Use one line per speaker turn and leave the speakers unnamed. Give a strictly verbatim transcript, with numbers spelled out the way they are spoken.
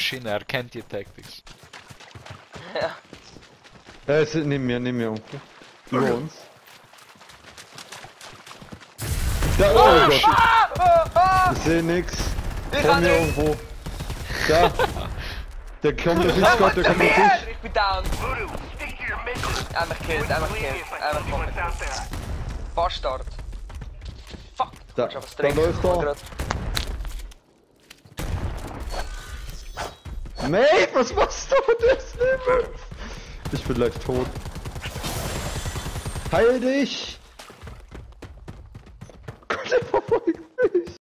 Maschine, er kennt die Tactics.
Ja.
Er ist neben mir, neben mir irgendwo. Über uns. Da, oh,
Oh,
Gott.
ah, ah, ah.
Ich seh nix.
Ich
Vor
kann
mir
nicht.
irgendwo. Da. Der kommt auf dich,
Oh,
Gott, der kommt auf
mehr.
dich.
Ich bin down.
Voodoo, stick to your mission.
Er hat mich gekillt, er hat mich
Leave
gekillt.
if
Er
I
hat
see
mich
what's
gekillt.
out there.
Bastard. Fuck.
Da,
Ich hab
da läuft er. Mate, was machst du? Der ist neben uns. Ich bin gleich tot. Heil dich! Gott, der verfolgt mich!